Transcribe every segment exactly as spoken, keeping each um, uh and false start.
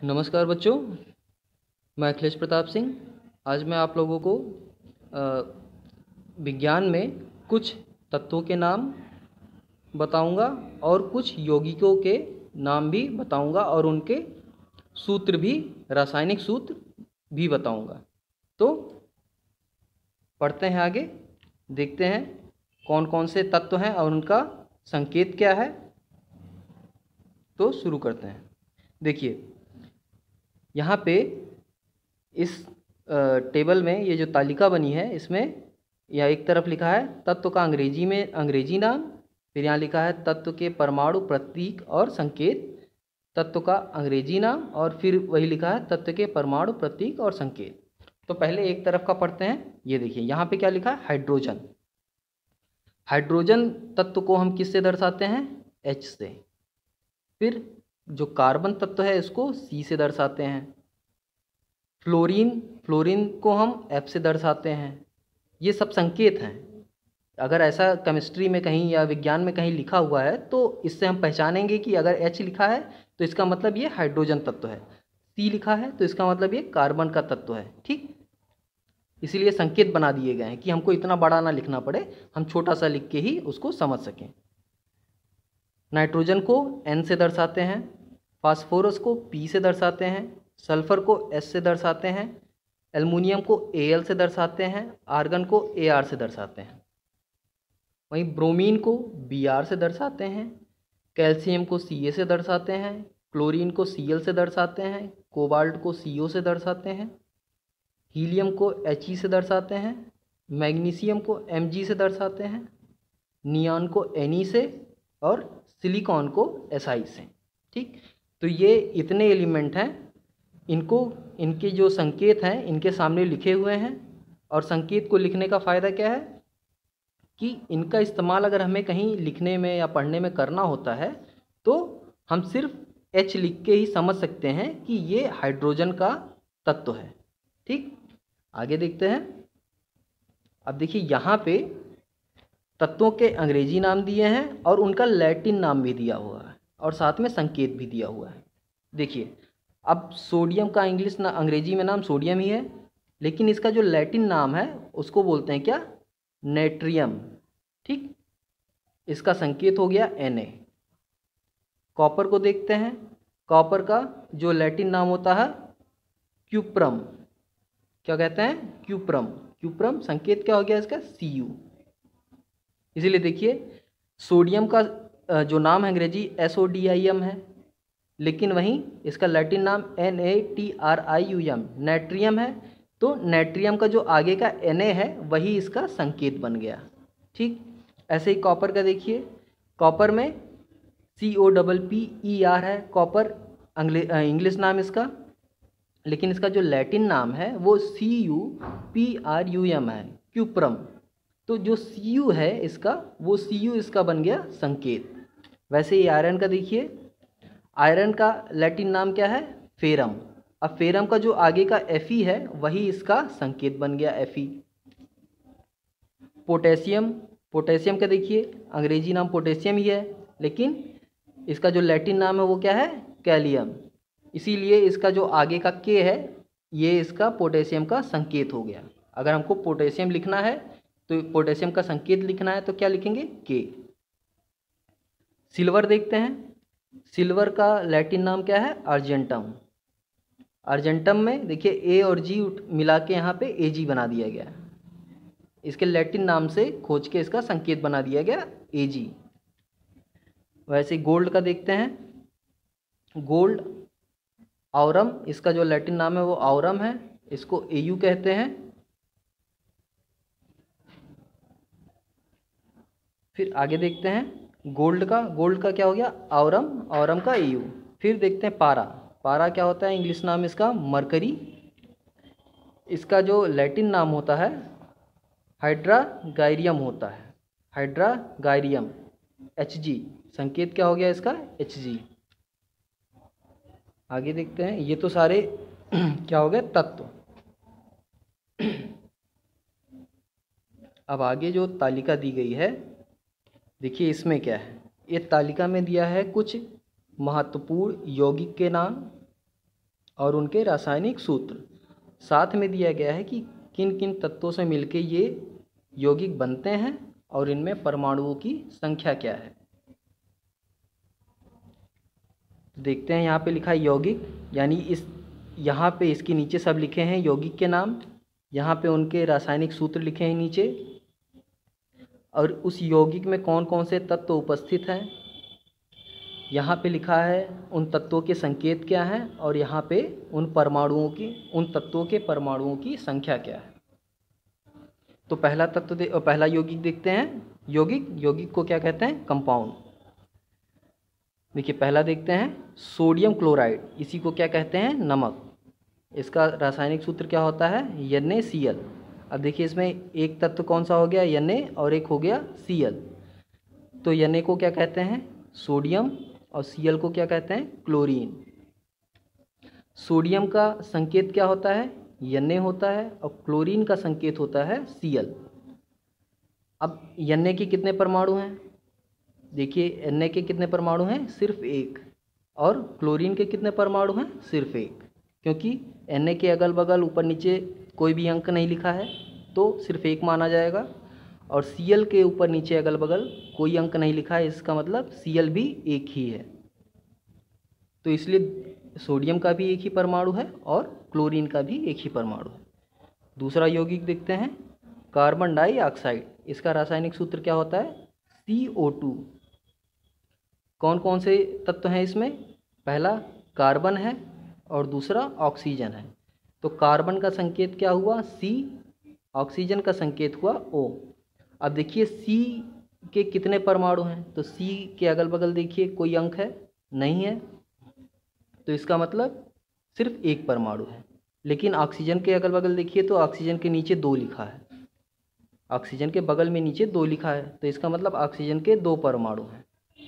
नमस्कार बच्चों, मैं अखिलेश प्रताप सिंह। आज मैं आप लोगों को अ, विज्ञान में कुछ तत्वों के नाम बताऊंगा और कुछ यौगिकों के नाम भी बताऊंगा और उनके सूत्र भी, रासायनिक सूत्र भी बताऊंगा। तो पढ़ते हैं आगे, देखते हैं कौन कौन से तत्व हैं और उनका संकेत क्या है। तो शुरू करते हैं। देखिए, यहाँ पे इस टेबल में ये जो तालिका बनी है, इसमें या एक तरफ लिखा है तत्व का अंग्रेजी में अंग्रेजी नाम, फिर यहाँ लिखा है तत्व के परमाणु प्रतीक और संकेत, तत्व का अंग्रेजी नाम, और फिर वही लिखा है तत्व के परमाणु प्रतीक और संकेत। तो पहले एक तरफ का पढ़ते हैं। ये देखिए, यहाँ पे क्या लिखा है, हाइड्रोजन। हाइड्रोजन तत्व को हम किससे दर्शाते हैं, एच से। फिर जो कार्बन तत्व है इसको सी से दर्शाते हैं। फ्लोरीन फ्लोरीन को हम एफ से दर्शाते हैं। ये सब संकेत हैं। अगर ऐसा केमिस्ट्री में कहीं या विज्ञान में कहीं लिखा हुआ है तो इससे हम पहचानेंगे कि अगर एच लिखा है तो इसका मतलब ये हाइड्रोजन तत्व है, सी लिखा है तो इसका मतलब ये कार्बन का तत्व है। ठीक, इसीलिए संकेत बना दिए गए हैं कि हमको इतना बड़ा ना लिखना पड़े, हम छोटा सा लिख के ही उसको समझ सकें। नाइट्रोजन को एन से दर्शाते हैं, फास्फोरस को पी से दर्शाते हैं, सल्फर को एस से दर्शाते हैं, एल्युमिनियम को ए एल से दर्शाते हैं, आर्गन को ए आर से दर्शाते हैं। वहीं ब्रोमीन को बी आर से दर्शाते हैं, कैल्शियम को सी ए से दर्शाते हैं, क्लोरीन को सी एल से दर्शाते हैं, कोबाल्ट को सी ओ से दर्शाते हैं, हीलियम को एच ई से दर्शाते हैं, मैग्नीशियम को एम जी से दर्शाते हैं, नियॉन को एन ई से और सिलिकॉन को एस आई से। ठीक, तो ये इतने एलिमेंट हैं, इनको इनके जो संकेत हैं इनके सामने लिखे हुए हैं। और संकेत को लिखने का फ़ायदा क्या है कि इनका इस्तेमाल अगर हमें कहीं लिखने में या पढ़ने में करना होता है तो हम सिर्फ एच लिख के ही समझ सकते हैं कि ये हाइड्रोजन का तत्व है। ठीक, आगे देखते हैं। अब देखिए, यहाँ पे तत्वों के अंग्रेजी नाम दिए हैं और उनका लैटिन नाम भी दिया हुआ है और साथ में संकेत भी दिया हुआ है। देखिए, अब सोडियम का इंग्लिश ना अंग्रेजी में नाम सोडियम ही है, लेकिन इसका जो लैटिन नाम है उसको बोलते हैं क्या, नेट्रियम। ठीक, इसका संकेत हो गया एन ए। कॉपर को देखते हैं, कॉपर का जो लैटिन नाम होता है क्यूप्रम। क्या कहते हैं, क्यूप्रम। क्यूप्रम संकेत क्या हो गया इसका, सी यू। इसीलिए देखिए, सोडियम का जो नाम है अंग्रेजी S O D I M है, लेकिन वहीं इसका लैटिन नाम N A T R I U M natrium है। तो नेट्रियम का जो आगे का एन ए है वही इसका संकेत बन गया। ठीक, ऐसे ही कॉपर का देखिए, कॉपर में C O double P E R है कॉपर, इंग्लिश नाम इसका, लेकिन इसका जो लैटिन नाम है वो C U P R U M है, क्यूप्रम। तो जो सी यू है इसका, वो सी यू इसका बन गया संकेत। वैसे ही आयरन का देखिए, आयरन का लैटिन नाम क्या है, फेरम। अब फेरम का जो आगे का एफ ई है वही इसका संकेत बन गया, एफ ई। पोटेशियम, पोटेशियम का देखिए अंग्रेजी नाम पोटेशियम ही है, लेकिन इसका जो लैटिन नाम है वो क्या है, कैलियम। इसीलिए इसका जो आगे का के है ये इसका पोटेशियम का संकेत हो गया। अगर हमको पोटेशियम लिखना है तो पोटेशियम का संकेत लिखना है तो क्या लिखेंगे, के। सिल्वर देखते हैं, सिल्वर का लैटिन नाम क्या है, अर्जेंटम। अर्जेंटम में देखिए ए और जी मिला के यहाँ पे ए जी बना दिया गया, इसके लैटिन नाम से खोज के इसका संकेत बना दिया गया, ए जी। वैसे गोल्ड का देखते हैं, गोल्ड औरम, इसका जो लैटिन नाम है वो औरम है, इसको ए यू कहते हैं। फिर आगे देखते हैं गोल्ड का, गोल्ड का क्या हो गया, औरम, औरम का ए यू। फिर देखते हैं पारा, पारा क्या होता है, इंग्लिश नाम इसका मरकरी, इसका जो लैटिन नाम होता है हाइड्रागायरियम होता है, हाइड्रागायरियम, एच जी। संकेत क्या हो गया इसका, एच जी। आगे देखते हैं, ये तो सारे क्या हो गए, तत्व। अब आगे जो तालिका दी गई है, देखिए इसमें क्या है, ये तालिका में दिया है कुछ महत्वपूर्ण यौगिक के नाम और उनके रासायनिक सूत्र। साथ में दिया गया है कि किन किन तत्वों से मिलके ये यौगिक बनते हैं और इनमें परमाणुओं की संख्या क्या है। देखते हैं यहाँ पे लिखा है यौगिक, यानी इस यहाँ पे इसके नीचे सब लिखे हैं यौगिक के नाम, यहाँ पे उनके रासायनिक सूत्र लिखे हैं नीचे, और उस यौगिक में कौन कौन से तत्व उपस्थित हैं। यहाँ पे लिखा है उन तत्वों के संकेत क्या हैं, और यहाँ पे उन परमाणुओं की उन तत्वों के परमाणुओं की संख्या क्या है। तो पहला तत्व दे, पहला यौगिक देखते हैं। यौगिक यौगिक को क्या कहते हैं? कंपाउंड। देखिए पहला देखते हैं सोडियम क्लोराइड, इसी को क्या कहते हैं? नमक। इसका रासायनिक सूत्र क्या होता है? N A C L. अब देखिए इसमें एक तत्व कौन सा हो गया? एन ए, और एक हो गया सी एल। तो एन ए को क्या कहते हैं? सोडियम, और सी एल को क्या कहते हैं? क्लोरीन। सोडियम का संकेत क्या होता है? एन ए होता है, और क्लोरीन का संकेत होता है सी एल। अब एन ए के कितने परमाणु हैं? देखिए एन ए के कितने परमाणु हैं? सिर्फ एक। और क्लोरीन के कितने परमाणु हैं? सिर्फ एक। क्योंकि एन ए के अगल बगल ऊपर नीचे कोई भी अंक नहीं लिखा है तो सिर्फ एक माना जाएगा, और सी एल के ऊपर नीचे अगल बगल कोई अंक नहीं लिखा है, इसका मतलब सी एल भी एक ही है। तो इसलिए सोडियम का भी एक ही परमाणु है और क्लोरीन का भी एक ही परमाणु है। दूसरा यौगिक देखते हैं कार्बन डाइऑक्साइड। इसका रासायनिक सूत्र क्या होता है? C O two. कौन कौन से तत्व हैं इसमें? पहला कार्बन है और दूसरा ऑक्सीजन है। तो कार्बन का संकेत क्या हुआ? सी। ऑक्सीजन का संकेत हुआ ओ। अब देखिए सी के कितने परमाणु हैं? तो सी के अगल बगल देखिए कोई अंक है? नहीं है। तो इसका मतलब सिर्फ एक परमाणु है। लेकिन ऑक्सीजन के अगल बगल देखिए तो ऑक्सीजन के नीचे दो लिखा है, ऑक्सीजन के बगल में नीचे दो लिखा है, तो इसका मतलब ऑक्सीजन के दो परमाणु हैं।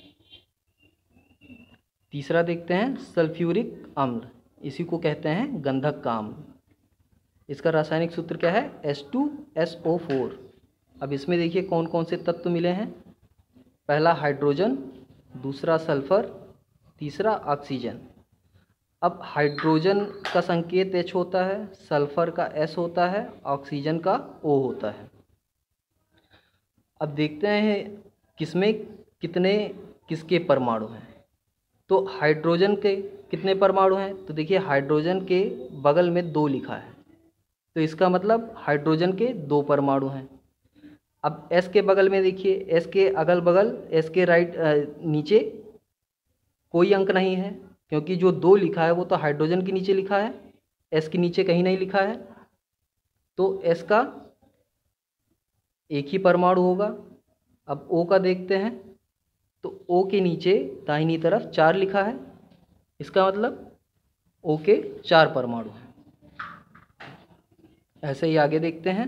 तीसरा देखते हैं सल्फ्यूरिक अम्ल, इसी को कहते हैं गंधक का अम्ल। इसका रासायनिक सूत्र क्या है? S two S O four. अब इसमें देखिए कौन कौन से तत्व मिले हैं। पहला हाइड्रोजन, दूसरा सल्फर, तीसरा ऑक्सीजन। अब हाइड्रोजन का संकेत H होता है, सल्फर का S होता है, ऑक्सीजन का O होता है। अब देखते हैं किसमें कितने किसके परमाणु हैं। तो हाइड्रोजन के कितने परमाणु हैं? तो देखिए हाइड्रोजन के बगल में दो लिखा है, तो इसका मतलब हाइड्रोजन के दो परमाणु हैं। अब S के बगल में देखिए, S के अगल बगल, S के राइट नीचे कोई अंक नहीं है, क्योंकि जो दो लिखा है वो तो हाइड्रोजन के नीचे लिखा है, S के नीचे कहीं नहीं लिखा है। तो S का एक ही परमाणु होगा। अब O का देखते हैं, तो O के नीचे दाहिनी तरफ चार लिखा है, इसका मतलब O के चार परमाणु हैं। ऐसे ही आगे देखते हैं।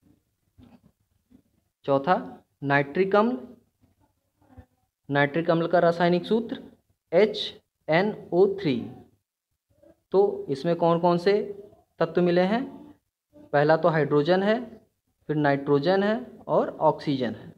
चौथा नाइट्रिक अम्ल। नाइट्रिक अम्ल का रासायनिक सूत्र एच एन ओ थ्री। तो इसमें कौन कौन से तत्व मिले हैं? पहला तो हाइड्रोजन है, फिर नाइट्रोजन है और ऑक्सीजन है।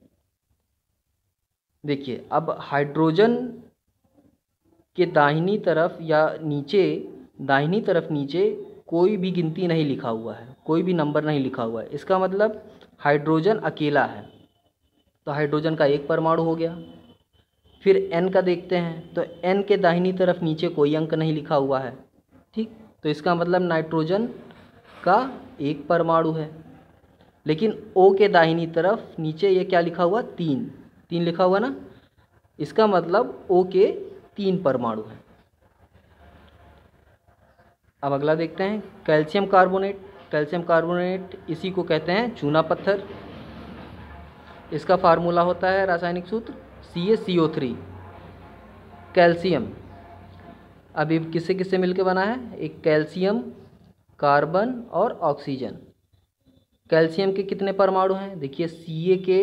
देखिए अब हाइड्रोजन के दाहिनी तरफ या नीचे, दाहिनी तरफ नीचे कोई भी गिनती नहीं लिखा हुआ है, कोई भी नंबर नहीं लिखा हुआ है, इसका मतलब हाइड्रोजन अकेला है, तो हाइड्रोजन का एक परमाणु हो गया। फिर N का देखते हैं, तो N के दाहिनी तरफ नीचे कोई अंक नहीं लिखा हुआ है, ठीक, तो इसका मतलब नाइट्रोजन का एक परमाणु है। लेकिन O के दाहिनी तरफ नीचे ये क्या लिखा हुआ? तीन, तीन लिखा हुआ ना, इसका मतलब O के तीन परमाणु हैं। अब अगला देखते हैं कैल्शियम कार्बोनेट। कैल्शियम कार्बोनेट इसी को कहते हैं चूना पत्थर। इसका फार्मूला होता है रासायनिक सूत्र सी ए सी ओ थ्री। कैल्शियम अभी किससे किससे मिलकर बना है? एक कैल्शियम, कार्बन और ऑक्सीजन। कैल्शियम के कितने परमाणु हैं? देखिए सी ए के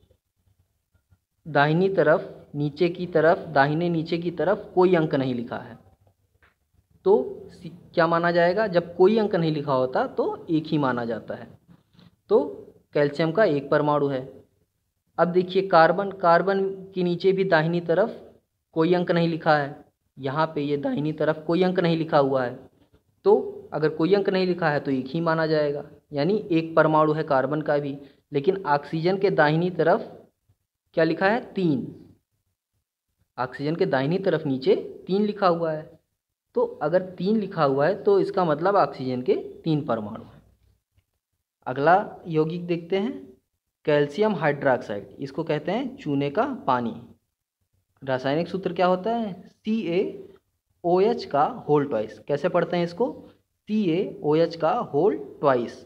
दाहिनी तरफ, नीचे की तरफ, दाहिने नीचे की तरफ कोई अंक नहीं लिखा है, तो क्या माना जाएगा? जब कोई अंक नहीं लिखा होता तो एक ही माना जाता है, तो कैल्शियम का एक परमाणु है। अब देखिए कार्बन, कार्बन के नीचे भी दाहिनी तरफ कोई अंक नहीं लिखा है, यहाँ पे ये दाहिनी तरफ कोई अंक नहीं लिखा हुआ है, तो अगर कोई अंक नहीं लिखा है तो एक ही माना जाएगा, यानी एक परमाणु है कार्बन का भी। लेकिन ऑक्सीजन के दाहिनी तरफ क्या लिखा है? तीन। ऑक्सीजन के दाहिनी तरफ नीचे तीन लिखा हुआ है, तो अगर तीन लिखा हुआ है तो इसका मतलब ऑक्सीजन के तीन परमाणु हैं। अगला यौगिक देखते हैं, कैल्शियम हाइड्रोक्साइड, इसको कहते हैं चूने का पानी। रासायनिक सूत्र क्या होता है? सी ए ओ एच का होल ट्वाइस। कैसे पढ़ते हैं इसको? सी ए ओ एच का होल ट्वाइस।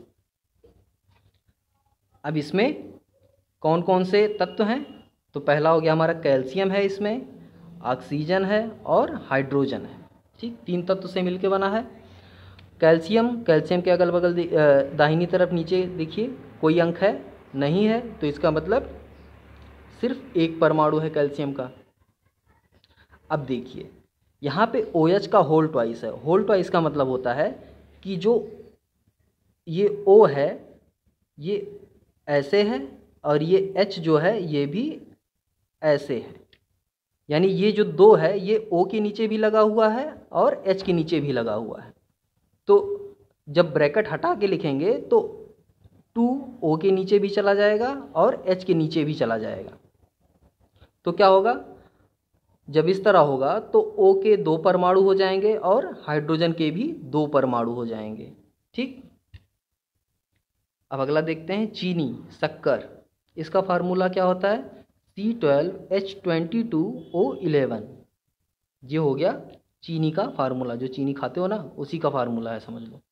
अब इसमें कौन कौन से तत्व हैं? तो पहला हो गया हमारा कैल्शियम है, इसमें ऑक्सीजन है और हाइड्रोजन है। ठीक, तीन तत्व से मिलके बना है कैल्शियम। कैल्शियम के अगल बगल दाहिनी तरफ नीचे देखिए कोई अंक है नहीं है, तो इसका मतलब सिर्फ एक परमाणु है कैल्शियम का। अब देखिए यहाँ पे ओ एच का होल ट्वाइस है। होल ट्वाइस का मतलब होता है कि जो ये O है ये ऐसे है और ये H जो है ये भी ऐसे है, यानी ये जो दो है ये O के नीचे भी लगा हुआ है और H के नीचे भी लगा हुआ है। तो जब ब्रैकेट हटा के लिखेंगे तो टू O के नीचे भी चला जाएगा और H के नीचे भी चला जाएगा। तो क्या होगा? जब इस तरह होगा तो O के दो परमाणु हो जाएंगे और हाइड्रोजन के भी दो परमाणु हो जाएंगे। ठीक, अब अगला देखते हैं चीनी, शक्कर। इसका फार्मूला क्या होता है? C twelve H twenty two O eleven. ये हो गया चीनी का फार्मूला, जो चीनी खाते हो ना उसी का फार्मूला है, समझ लो।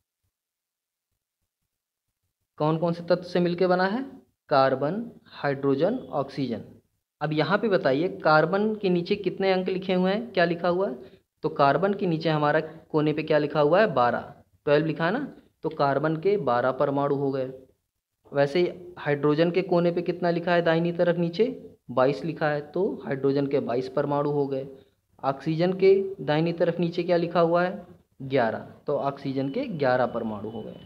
कौन कौन से तत्व से मिलके बना है? Carbon, hydrogen, oxygen. अब यहाँ पे बताइए कार्बन के नीचे कितने अंक लिखे हुए हैं? क्या लिखा हुआ है? तो कार्बन के नीचे हमारा कोने पे क्या लिखा हुआ है? बारह। ट्वेल्व लिखा है ना, तो कार्बन के बारह परमाणु हो गए। वैसे ही हाइड्रोजन के कोने पे कितना लिखा है दाहिनी तरफ नीचे? बाईस लिखा है, तो हाइड्रोजन के बाईस परमाणु हो गए। ऑक्सीजन के दाहिनी तरफ नीचे क्या लिखा हुआ है? ग्यारह, तो ऑक्सीजन के ग्यारह परमाणु हो गए।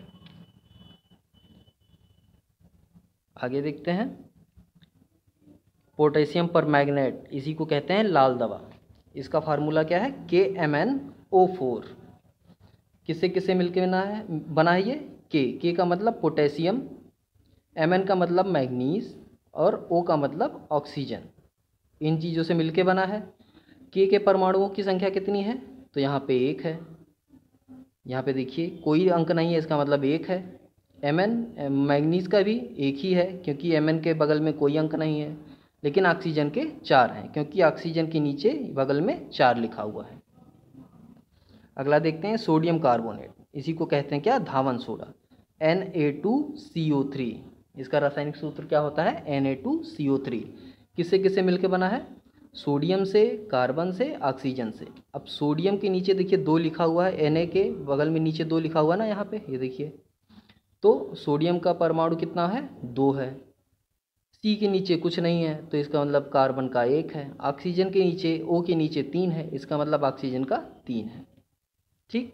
आगे देखते हैं पोटेशियम परमैंगनेट, इसी को कहते हैं लाल दवा। इसका फार्मूला क्या है? के एम एन ओ फोर। किससे किससे मिलके बना है बना है ये? के के का मतलब पोटेशियम, एम एन का मतलब मैग्नीज और ओ का मतलब ऑक्सीजन। इन चीज़ों से मिलके बना है। के के परमाणुओं की संख्या कितनी है? तो यहाँ पे एक है। यहाँ पे देखिए कोई अंक नहीं है, इसका मतलब एक है। एम एन मैग्नीज का भी एक ही है क्योंकि एम एन के बगल में कोई अंक नहीं है। लेकिन ऑक्सीजन के चार हैं क्योंकि ऑक्सीजन के नीचे बगल में चार लिखा हुआ है। अगला देखते हैं सोडियम कार्बोनेट, इसी को कहते हैं क्या? धावन soda, N A two C O three. इसका रासायनिक सूत्र क्या होता है? N A two C O three. किससे किससे मिलकर बना है? सोडियम से, कार्बन से, ऑक्सीजन से। अब सोडियम के नीचे देखिए दो लिखा हुआ है, एन ए के बगल में नीचे दो लिखा हुआ है ना यहाँ पे, ये देखिए। तो सोडियम का परमाणु कितना है? दो है। सी के नीचे कुछ नहीं है तो इसका मतलब कार्बन का एक है। ऑक्सीजन के नीचे, ओ के नीचे तीन है, इसका मतलब ऑक्सीजन का तीन है। ठीक,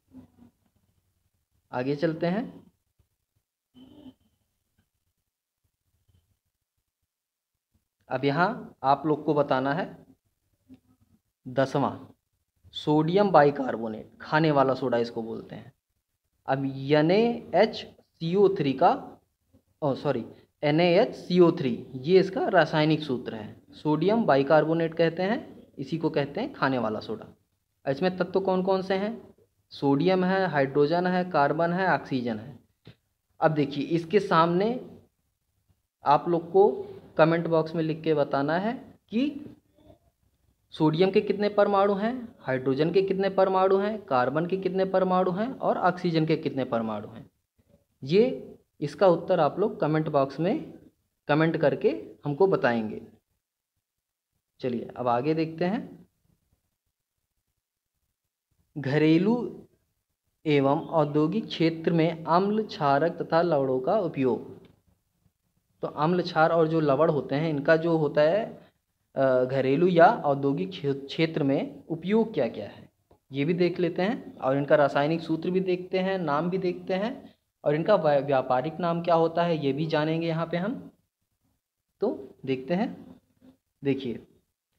आगे चलते हैं। अब यहाँ आप लोग को बताना है दसवां, सोडियम बाइकार्बोनेट, खाने वाला सोडा इसको बोलते हैं। अब N H C O three का oh sorry N H C O three, ये इसका रासायनिक सूत्र है। सोडियम बाइकार्बोनेट कहते हैं, इसी को कहते हैं खाने वाला सोडा। इसमें तत्व कौन कौन से हैं? सोडियम है, हाइड्रोजन है, कार्बन है, ऑक्सीजन है। अब देखिए इसके सामने आप लोग को कमेंट बॉक्स में लिख के बताना है कि सोडियम के कितने परमाणु हैं, हाइड्रोजन के कितने परमाणु हैं, कार्बन के कितने परमाणु हैं और ऑक्सीजन के कितने परमाणु हैं। ये इसका उत्तर आप लोग कमेंट बॉक्स में कमेंट करके हमको बताएंगे। चलिए अब आगे देखते हैं घरेलू एवं औद्योगिक क्षेत्र में अम्ल, क्षारक तथा लवणों का उपयोग। तो अम्ल, क्षार और जो लवण होते हैं इनका जो होता है घरेलू या औद्योगिक क्षेत्र में उपयोग क्या क्या है ये भी देख लेते हैं, और इनका रासायनिक सूत्र भी देखते हैं, नाम भी देखते हैं, और इनका व्यापारिक नाम क्या होता है ये भी जानेंगे यहाँ पे हम। तो देखते हैं, देखिए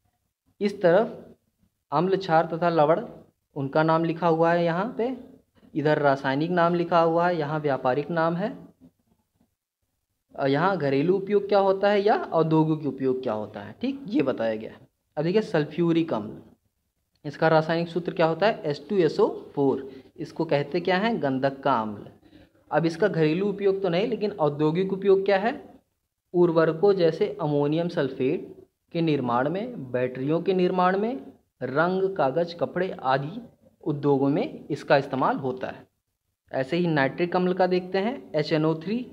इस तरफ अम्ल, क्षार तथा लवण उनका नाम लिखा हुआ है यहाँ पे, इधर रासायनिक नाम लिखा हुआ है, यहाँ व्यापारिक नाम है, और यहाँ घरेलू उपयोग क्या होता है या औद्योगिक उपयोग क्या होता है, ठीक, ये बताया गया है। अब देखिए सल्फ्यूरिक अम्ल, इसका रासायनिक सूत्र क्या होता है, H two S O four. इसको कहते क्या है, गंधक का अम्ल। अब इसका घरेलू उपयोग तो नहीं, लेकिन औद्योगिक उपयोग क्या है, उर्वरकों जैसे अमोनियम सल्फेट के निर्माण में, बैटरियों के निर्माण में, रंग, कागज, कपड़े आदि उद्योगों में इसका इस्तेमाल होता है। ऐसे ही नाइट्रिक अम्ल का देखते हैं, एच एन ओ थ्री,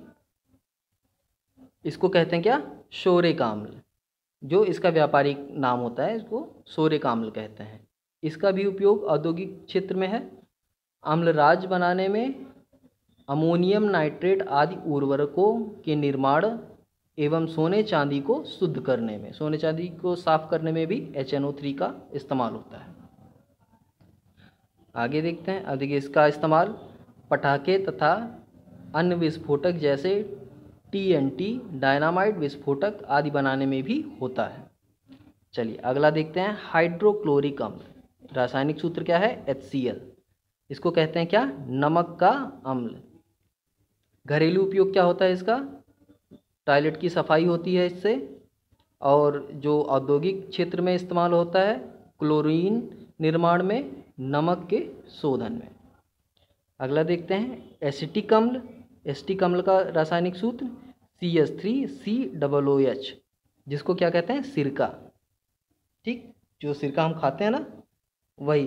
इसको कहते हैं क्या, शोरेक अम्ल, जो इसका व्यापारिक नाम होता है, इसको शोरेक अम्ल कहते हैं। इसका भी उपयोग औद्योगिक क्षेत्र में है, अम्लराज बनाने में, अमोनियम नाइट्रेट आदि उर्वरकों के निर्माण एवं सोने चांदी को शुद्ध करने में, सोने चांदी को साफ करने में भी एच एन ओ थ्री का इस्तेमाल होता है। आगे देखते हैं। अब देखिए इसका इस्तेमाल पटाखे तथा अन्य विस्फोटक जैसे टी एन टी, डायनामाइट, विस्फोटक आदि बनाने में भी होता है। चलिए अगला देखते हैं, हाइड्रोक्लोरिक अम्ल। रासायनिक सूत्र क्या है, एच सी एल। इसको कहते हैं क्या, नमक का अम्ल। घरेलू उपयोग क्या होता है इसका, टॉयलेट की सफाई होती है इससे, और जो औद्योगिक क्षेत्र में इस्तेमाल होता है, क्लोरीन निर्माण में, नमक के शोधन में। अगला देखते हैं, एसिटिक अम्ल। एसिटिक अम्ल का रासायनिक सूत्र C H three C double O H, जिसको क्या कहते हैं, सिरका, ठीक, जो सिरका हम खाते हैं ना, वही।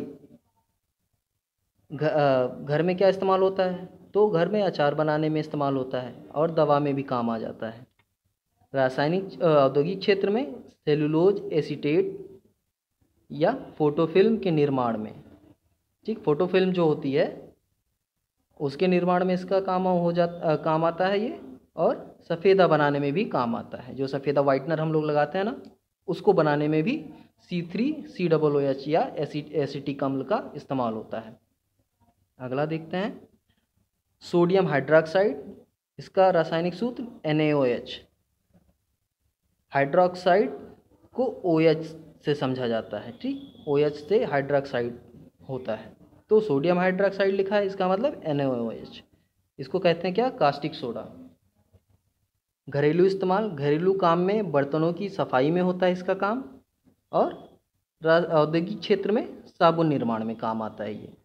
घर में क्या इस्तेमाल होता है, तो घर में अचार बनाने में इस्तेमाल होता है, और दवा में भी काम आ जाता है। रासायनिक औद्योगिक क्षेत्र में सेलुलोज एसीटेट या फोटोफिल्म के निर्माण में, ठीक, फोटोफिल्म जो होती है उसके निर्माण में इसका काम हो जाता काम आता है ये, और सफ़ेदा बनाने में भी काम आता है। जो सफ़ेदा वाइटनर हम लोग लगाते हैं ना, उसको बनाने में भी C three C double O H या एसिड एसिटिक अम्ल का इस्तेमाल होता है। अगला देखते हैं, सोडियम हाइड्रोक्साइड। इसका रासायनिक सूत्र N A O H. Hydroxide को ओ एच से समझा जाता है, ठीक, ओ एच से हाइड्रोक्साइड होता है, तो सोडियम हाइड्रोक्साइड लिखा है, इसका मतलब एन ए ओ एच। इसको कहते हैं क्या, कास्टिक सोडा। घरेलू इस्तेमाल, घरेलू काम में बर्तनों की सफाई में होता है इसका काम, और औद्योगिक क्षेत्र में साबुन निर्माण में काम आता है ये।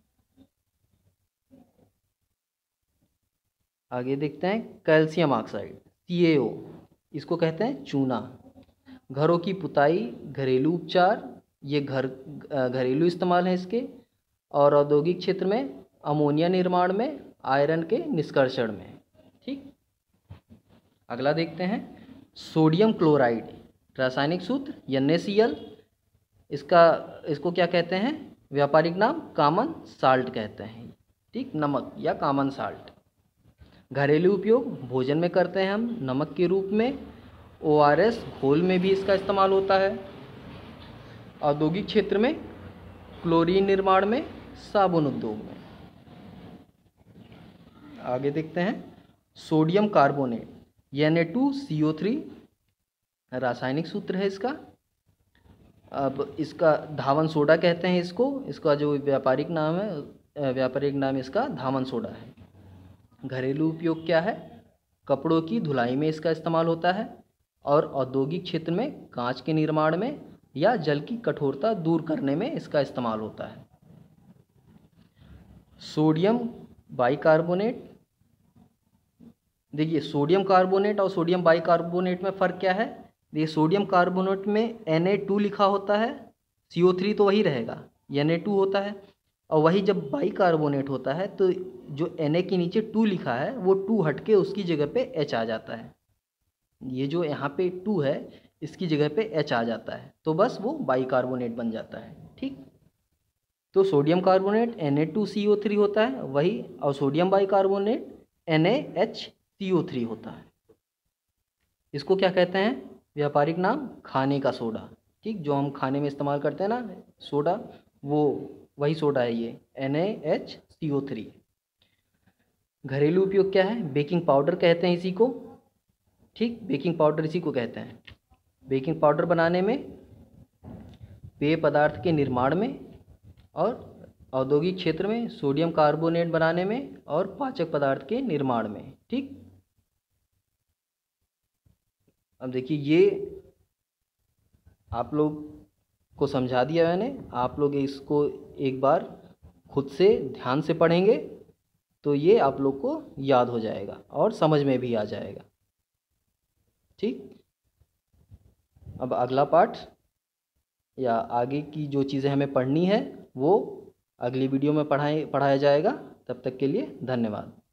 आगे देखते हैं, कैल्शियम ऑक्साइड सी ए ओ। इसको कहते हैं चूना। घरों की पुताई, घरेलू उपचार, ये घर घरेलू इस्तेमाल है इसके, और औद्योगिक क्षेत्र में अमोनिया निर्माण में, आयरन के निष्कर्षण में, ठीक। अगला देखते हैं, सोडियम क्लोराइड। रासायनिक सूत्र एन ए सी एल। इसका इसको क्या कहते हैं, व्यापारिक नाम कॉमन साल्ट कहते हैं, ठीक, नमक या कॉमन साल्ट। घरेलू उपयोग, भोजन में करते हैं हम नमक के रूप में, ओ आर एस घोल में भी इसका इस्तेमाल होता है। औद्योगिक क्षेत्र में क्लोरीन निर्माण में, साबुन उद्योग में। आगे देखते हैं, sodium carbonate N A two C O three. रासायनिक सूत्र है इसका, अब इसका धावन सोडा कहते हैं इसको। इसका जो व्यापारिक नाम है, व्यापारिक नाम इसका धावन सोडा है। घरेलू उपयोग क्या है, कपड़ों की धुलाई में इसका इस्तेमाल होता है, और औद्योगिक क्षेत्र में कांच के निर्माण में या जल की कठोरता दूर करने में इसका इस्तेमाल होता है। Sodium bicarbonate. देखिए सोडियम कार्बोनेट और सोडियम बाइकार्बोनेट में फ़र्क क्या है, देखिए सोडियम कार्बोनेट में एन ए टू लिखा होता है, सी ओ थ्री तो वही रहेगा, एन ए टू होता है, और वही जब बाइकार्बोनेट होता है तो जो Na के नीचे टू लिखा है वो टू हट के उसकी जगह पे H आ जाता है। ये जो यहाँ पे टू है इसकी जगह पे H आ जाता है, तो बस वो बाइकार्बोनेट बन जाता है, ठीक। तो sodium carbonate N A two C O three होता है वही, और sodium bicarbonate N A H C O three होता है। इसको क्या कहते हैं, व्यापारिक नाम खाने का सोडा, ठीक, जो हम खाने में इस्तेमाल करते हैं ना सोडा, वो वही सोडा है ये, N A H C O three. घरेलू उपयोग क्या है, बेकिंग पाउडर कहते हैं इसी को, ठीक, बेकिंग पाउडर इसी को कहते हैं। बेकिंग पाउडर बनाने में, पेय पदार्थ के निर्माण में, और औद्योगिक क्षेत्र में, सोडियम कार्बोनेट बनाने में और पाचक पदार्थ के निर्माण में। ठीक, अब देखिए ये आप लोग को समझा दिया मैंने। आप लोग इसको एक बार खुद से ध्यान से पढ़ेंगे तो ये आप लोग को याद हो जाएगा और समझ में भी आ जाएगा। ठीक, अब अगला पाठ या आगे की जो चीज़ें हमें पढ़नी है वो अगली वीडियो में पढ़ाए पढ़ाया जाएगा। तब तक के लिए धन्यवाद।